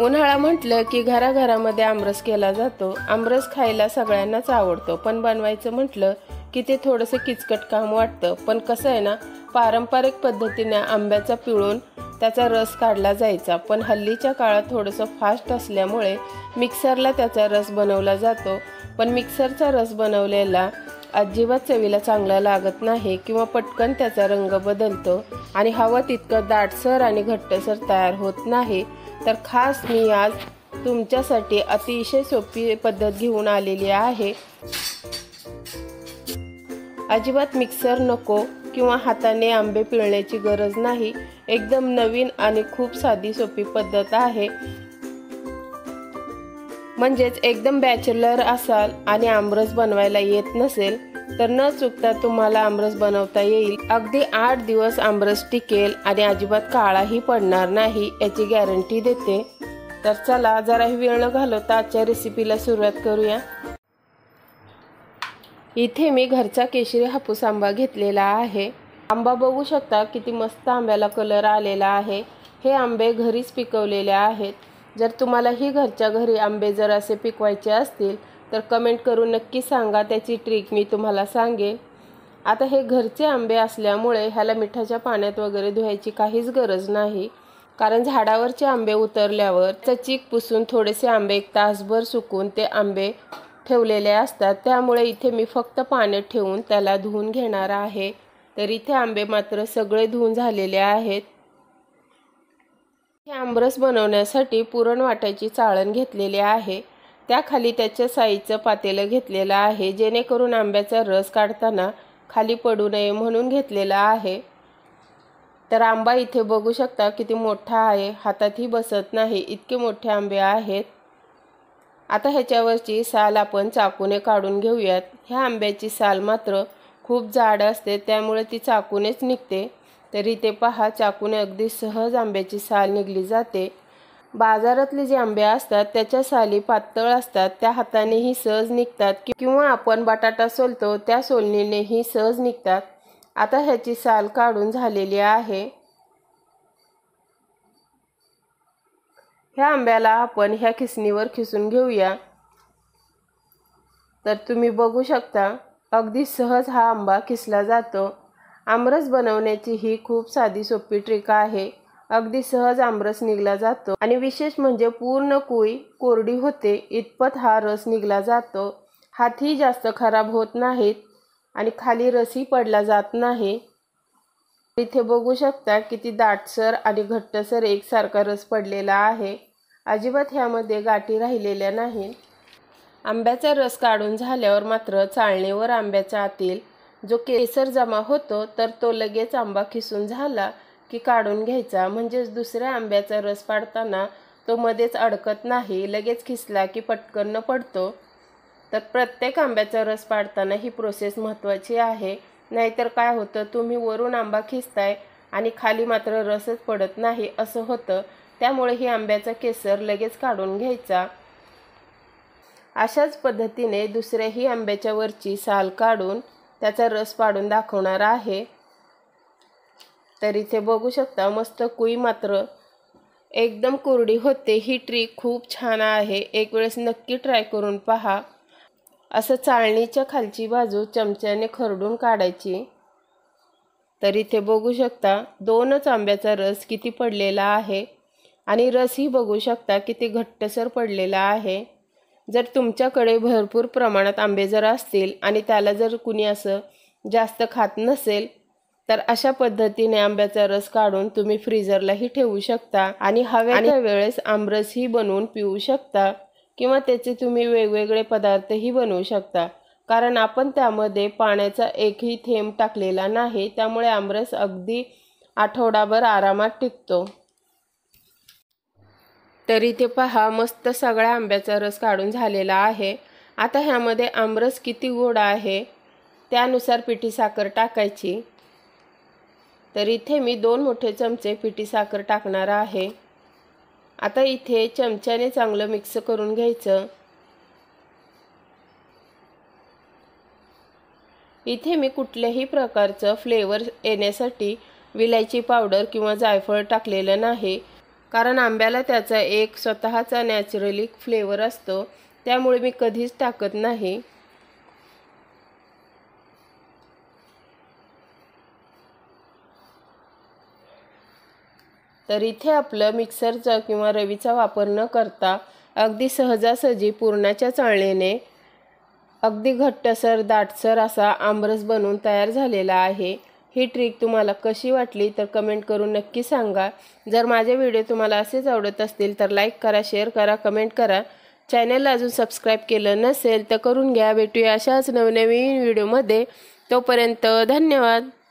उन्हाळा म्हटलं की घराघरामध्ये आमरस केला जातो। आमरस खायला सगळ्यांनाच आवडतो, पण बनवायचं म्हटलं की ते थोडंसं किचकट काम वाटतं। पण कसं आहे ना, पारंपरिक पद्धतीने आंब्याचा पिळून त्याचा रस काढला जायचा, पण हल्लीच्या काळात थोडंसं फास्ट असल्यामुळे मिक्सरला त्याचा रस बनवला जातो। पण मिक्सरचा रस बनवलेला अजिबात चवीला चांगला लागत नाही किंवा पटकन त्याचा रंग बदलतो आणि हवं तितकं दाटसर आणि घट्टसर तयार होत नाही। तर खास मी आज तुमच्यासाठी अतिशय सोपी पद्धत घेऊन आलेली आहे। अजिबात मिक्सर नको किंवा हाताने आंबे पिळण्याची गरज नाही। एकदम नवीन आणि खूप साधी सोपी पद्धत आहे। म्हणजेच एकदम बॅचलर असाल आणि आमरस बनवायला येत नसेल तर न चुकता तुम्हाला आमरस बनवता येईल। अगदी 8 दिवस आमरस टिकेल आणि अजिबात काळाही पडणार नाही याची गॅरंटी देते। तर चला जरा वेळ न घालवता आजच्या रेसिपीला सुरुवात करूया। इथे मी घरचा केशरी हापूस आंबा घेतलेला आहे। आंबा बघू शकता किती मस्त आंब्याला कलर आलेला आहे। हे आंबे घरीच पिकवलेले आहेत। जर तुम्हाला ही घरच्या घरी आंबे जर असे पिकवायचे असतील तर कमेंट करून नक्की सांगा, त्याची ट्रिक मी तुम्हाला सांगेन। आता हे घरचे आंबे असल्यामुळे ह्याला मिठाच्या पाण्यात वगैरे धुवायची काहीच गरज नाही, कारण झाडावरचे आंबे उतरल्यावर चीक पुसून थोडेसे आंबे 1 तासभर सुकून ते आंबे ठेवलेले असतात। त्यामुळे इथे मी फक्त पाण्यात ठेवून त्याला धुवून घेणार आहे। तर इथे आंबे मात्र सगळे धुवून झालेले आहेत। हे आमरस बनवण्यासाठी पुरण वाटायची चाळण घेतलेली आहे। त्याखाली त्याच्या साईजचं पातेलं घेतलेलं आहे, जेणेकरून आंब्याचा रस काढताना खाली पडू नये म्हणून घेतलेला आहे। तर आंबा इथे बघू शकता किती मोठा आहे, हातातही बसत नाही इतके मोठे आंबे आहेत। आता ह्याच्यावरची साल आपण चाकूने काढून घेऊयात। ह्या आंब्याची साल मात्र खूप जाड असते, त्यामुळे ती चाकूनेच निघते। तर इथे पहा, चाकूने अगदी सहज आंब्याची साल निघली जाते। बाजारातले जे आंबे असतात त्याच्या साली पातळ असतात, त्या हातानेही सहज निघतात किंवा आपण बटाटा सोलतो त्या सोलणीनेही सहज निघतात। आता ह्याची साल काढून झालेली आहे। ह्या आंब्याला आपण ह्या खिसणीवर खिसून घेऊया। तर तुम्ही बघू शकता अगदी सहज हा आंबा खिसला जातो। आमरस बनवण्याची ही खूप साधी सोपी ट्रिक आहे। अगदी सहज आमरस निघला जातो आणि विशेष म्हणजे पूर्ण कुळी कोरडी होते इतपत हा रस निघला जातो। हातही जास्त खराब होत नाहीत आणि खाली रसही पडला जात नाही। इथे बघू शकता किती दाटसर आणि घट्टसर एकसारखा रस पडलेला आहे। अजिबात ह्यामध्ये गाठी राहिलेल्या नाहीत। आंब्याचा रस काढून झाल्यावर मात्र चाळणीवर आंब्याच्या आतील जो केसर जमा होतो तर तो लगेच आंबा खिसून झाला की काढून घ्यायचा, म्हणजेच दुसऱ्या आंब्याचा रस पाडताना तो मध्येच अडकत नाही, लगेच खिसला की पटकन पडतो। तर प्रत्येक आंब्याचा रस पाडताना ही प्रोसेस महत्त्वाची आहे, नाहीतर काय होतं, तुम्ही वरून आंबा खिसताय आणि खाली मात्र रसच पडत नाही असं होतं। त्यामुळे ही आंब्याचा केसर लगेच काढून घ्यायचा। अशाच पद्धतीने दुसऱ्याही आंब्याच्या वरची साल काढून त्याचा रस पाडून दाखवणार आहे। तर इथे बघू शकता मस्त कुई मात्र एकदम कोरडी होते। ही ट्रिक खूप छान आहे, एक वेळेस नक्की ट्राय करून पहा। असं चाळणीच्या खालची बाजू चमच्याने खरडून काढायची। तर इथे बघू शकता 2च आंब्याचा रस किती पडलेला आहे आणि रसही बघू शकता किती घट्टसर पडलेला आहे। जर तुमच्याकडे भरपूर प्रमाणात आंबे जर असतील आणि त्याला जर कुणी असं जास्त खात नसेल तर अशा पद्धतीने आंब्याचा रस काढून तुम्ही फ्रीजरलाही ठेवू शकता आणि हव्या त्या वेळेस आमरसही बनवून पिऊ शकता किंवा त्याचे तुम्ही वेगवेगळे पदार्थही बनवू शकता, कारण आपण त्यामध्ये पाण्याचा एकही थेंब टाकलेला नाही। त्यामुळे आमरस अगदी आठवडाभर आरामात टिकतो। तर इथे पहा मस्त सगळ्या आंब्याचा रस काढून झालेला आहे। आता ह्यामध्ये आमरस किती गोड आहे त्यानुसार पिठी साखर टाकायची। तर इथे मी 2 मोठे चमचे पिठी साखर टाकणार आहे। आता इथे चमच्याने चांगलं मिक्स करून घ्यायचं। इथे मी कुठल्याही प्रकारचं फ्लेवर येण्यासाठी विलायची पावडर किंवा जायफळ टाकलेलं नाही, कारण आंब्याला त्याचा एक स्वतःचा नॅचरली फ्लेवर असतो, त्यामुळे मी कधीच टाकत नाही। तर इथे आपलं मिक्सरचा किंवा रवीचा वापर न करता अगदी सहजासहजी पुरणाच्या चाळणीने अगदी घट्टसर दाटसर असा आमरस बनवून तयार झालेला आहे। ही ट्रिक तुम्हाला कशी वाटली तर कमेंट करून नक्की सांगा। जर माझे व्हिडिओ तुम्हाला असेच आवडत असतील तर लाईक करा, शेअर करा, कमेंट करा। चॅनलला अजून सबस्क्राईब केलं नसेल तर करून घ्या। भेटूया अशाच नवनवीन व्हिडिओमध्ये, तोपर्यंत धन्यवाद।